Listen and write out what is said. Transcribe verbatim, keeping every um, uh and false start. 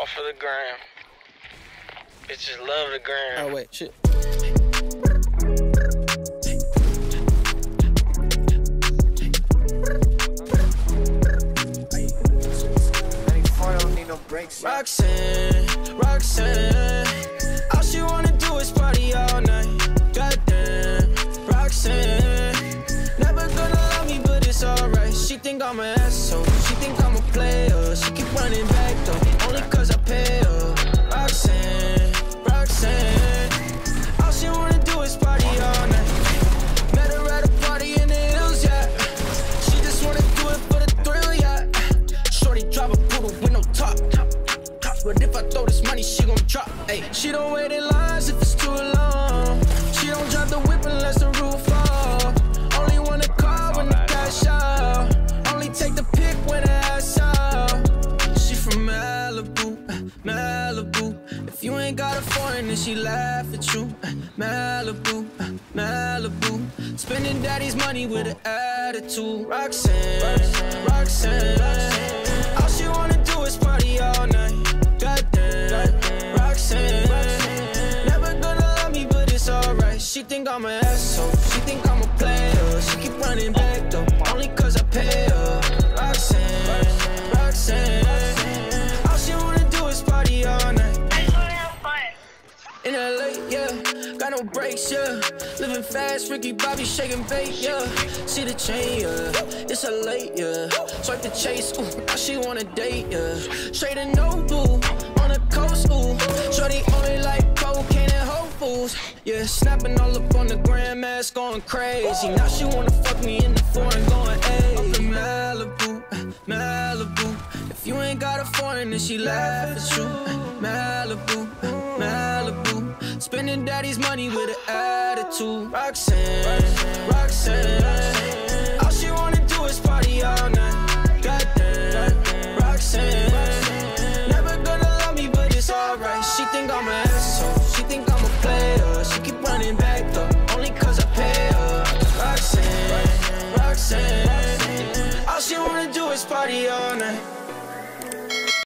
for the gram. Bitches love the gram. Oh, wait, shit. Roxanne, Roxanne, all she wanna do is party all night. Goddamn, Roxanne, never gonna love me, but it's alright. She think I'm an asshole, she think I'm a player. She keep running back though, only cause I pay her. Roxanne, Roxanne, all she wanna do is party all night. Met her at a party in the hills, yeah. She just wanna do it for the thrill, yeah. Shorty drive a poodle with no top. But if I throw this money, she gon' drop. Ayy, she don't wait in lines if it's too long. She don't drive the whip unless the roof fall. Only wanna call when the cash out. Only take the pic when the ass out. She from Malibu, Malibu. If you ain't got a foreign, then she laugh at you. Malibu, Malibu. Spending daddy's money with an attitude. Roxanne, Roxanne, Roxanne. All she wanna do is party all night. Goddamn, Roxanne, Roxanne, never gonna love me, but it's alright. She think I'm an asshole, she think I'm a player. She keep running back though, only cause I pay her. Roxanne, Roxanne, Roxanne, all she wanna do is party all night. I just wanna have fun. In L A, yeah, got no brakes, yeah. Living fast, Ricky Bobby shaking bait, yeah. See the chain, yeah, it's a late, yeah. Swipe the chase, ooh, now she wanna date, yeah. Straight and no boo, on the coast, ooh. Shorty only like cocaine and Whole Foods, yeah. Snapping all up on the grandmas, going crazy. Now she wanna fuck me in the foreign, going ayy. Up in Malibu, Malibu. If you ain't got a foreign, then she laugh at you. Malibu, Malibu. Spending daddy's money with an attitude. Roxanne, Roxanne, all she wanna do is party all night. Goddamn, Roxanne, never gonna love me, but it's alright. She think I'm an asshole, she think I'm a player. She keep running back though, only cause I pay her. Roxanne, Roxanne, all she wanna do is party all night.